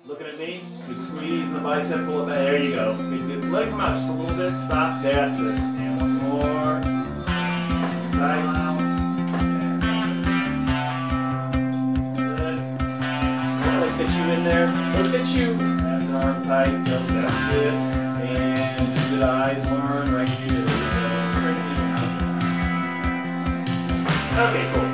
Looking at me, good squeeze in the bicep, pull it back. There you go. Good, good. Let it come out just a little bit. Stop. That's it. And one more. Tight. Good. Let's get you in there. Let's get you. Abs and arm tight. That's good. And good eyes, Lauren. Right here. Okay, cool.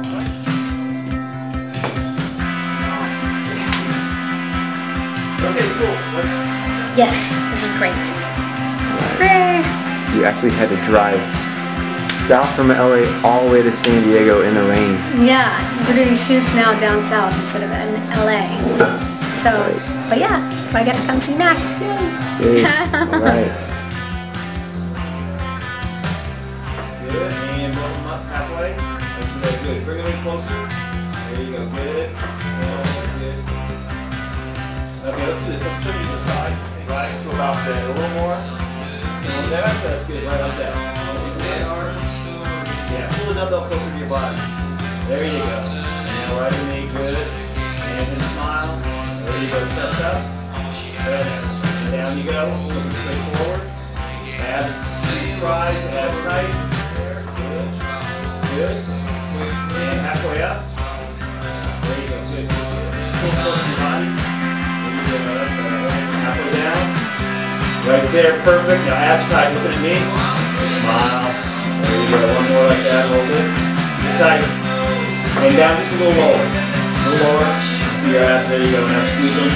Okay, cool. Yes, this is great. Right. You actually had to drive south from LA all the way to San Diego in the rain. Yeah, we're doing shoots now down south instead of in LA. So, Right. but yeah, I get to come see Max. Yay! Yay. Alright. Good, and build them up halfway. That's good. Bring them in closer. There you go. Good. Good. Okay, let's do this. Let's turn you to the side. Right to about there. A little more. That's good. Right like that. Yeah, pull the dumbbell closer to your body. There you go. Now right in the knee. Good. And then smile. There you go. Chest up. Good. And down you go. Looking straight forward. Abs, rise, abs tight. There. Good. Good. And halfway up. There you go. Good. Pull close to your body. Halfway down. Right there, perfect. Now abs tight, looking at me. Smile. There you go. One more like that, hold it. Tight. And down just a little lower. A little lower. See your abs, there you go. Now squeeze them.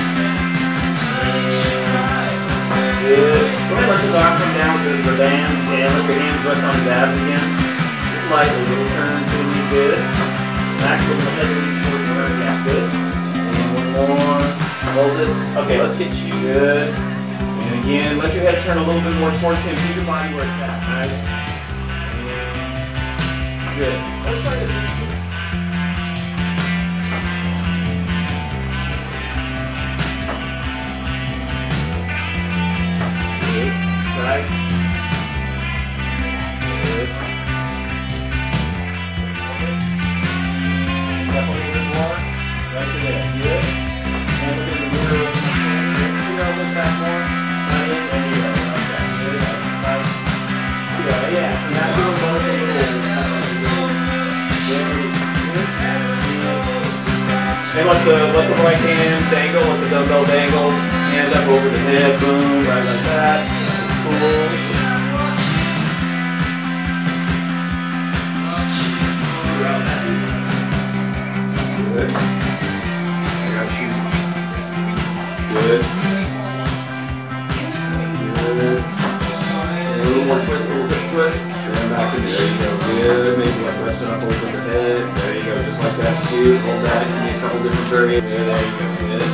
Good. Go ahead and let his arm come down with the band. And let your hands rest on his abs again. Just lightly, little turn to the knee, good. Max, little head towards the right, yeah, good. And one more. Hold it. Okay, let's get you good. And again, let your head turn a little bit more towards him. Keep your body where it's at. Nice. And good. Let's try this. Good. Right. Good. Step a little bit more. Right to there. Good. And look at the mirror. Look back more. There you go. Okay. Good. Right. Yeah. So now do a little bit. And let the right hand dangle, let the dumbbell dangle. Hand up over the head. Boom. Right like that. Cool. Good. I got shoes. Good. Good. A little more twist, a little bit twist. And back in there you go. Good. Maybe like resting up over the head. There you go. Just like that's cute. Hold that. Give me a couple different variations. There you go. Good.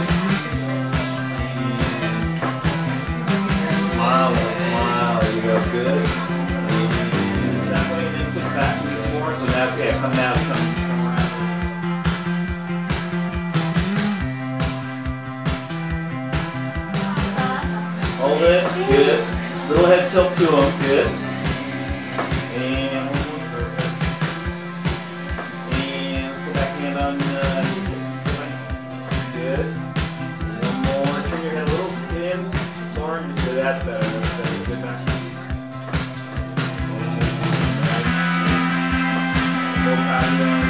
Smile. Smile. There you go. Good. Exactly. And then twist back to this more. So now, okay, come down. Come around. Hold it, good. Little head tilt to them, good. And one more, perfect. And let's go back hand on good. One more, turn your head a little in. Lauren, just do that's better. That's better. Good back. Go back down.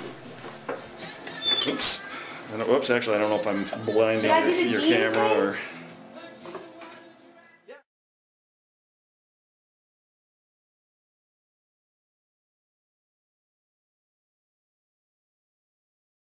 Oops. Whoops, actually, I don't know if I'm blinding your camera or...